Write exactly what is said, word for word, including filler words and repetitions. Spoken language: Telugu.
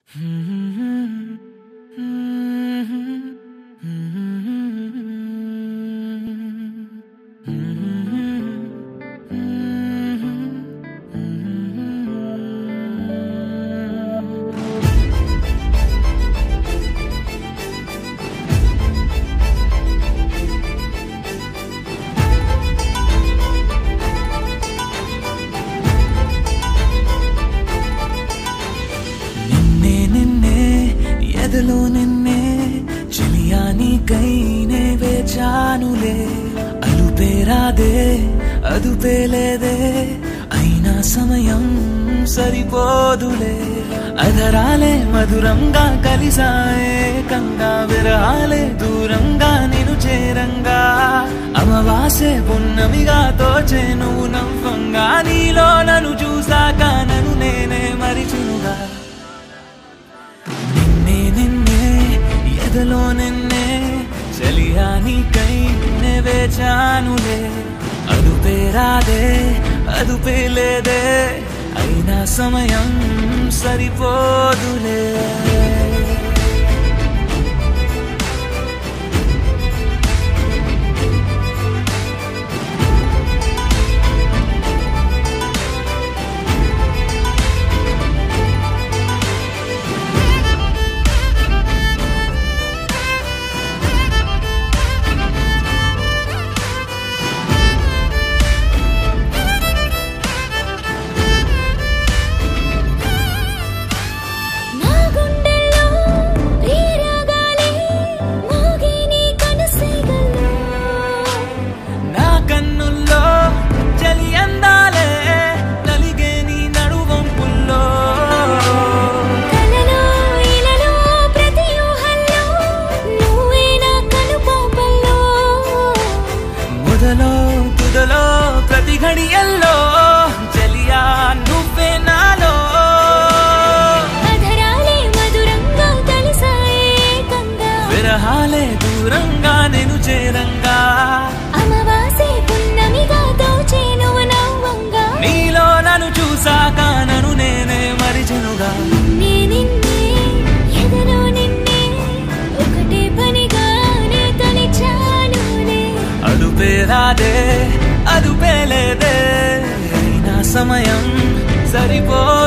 ఎదలో నిన్నే చిలియానికై నే వేచానులే. అలుపేరాదే అదుపేలేదే, అయినా సమయం సరిపోదులే. అధరాలే మధురంగా కలిసాయే కంగా, విరహాలే దూరంగా నిను చేరంగా. అమవాసే పున్నమిగా తోచే నువ్వు నవ్వంగా, నీలో నన్ను చూసాక నన్ను నేనే మరిచునుగా. ఎదలో నిన్నే చలియానికై నే వేచానులే. అదుపేరాదే అదుపేలేదే, అయినా సమయం సరిపోదులే. తుదలో ప్రతి ఘడియల్లో చలియా నువ్వే నాలో. అధరాలే మధురంగా కలిసాయే కంగా, విరహాలే దూరంగా నేను చేరంగా. అమవాసే పున్నమిగా తోచే నువ్వు నవ్వంగా, నీలో నన్ను చూసాక నన్ను నేనే మరిచెనుగా. నిన్నే నిన్నే ఎదలో నిన్నే ఒకటే పనిగానే తలిచానులే. అదుపేరాదే అదుపేలేదే, అయినా సమయం సరిపో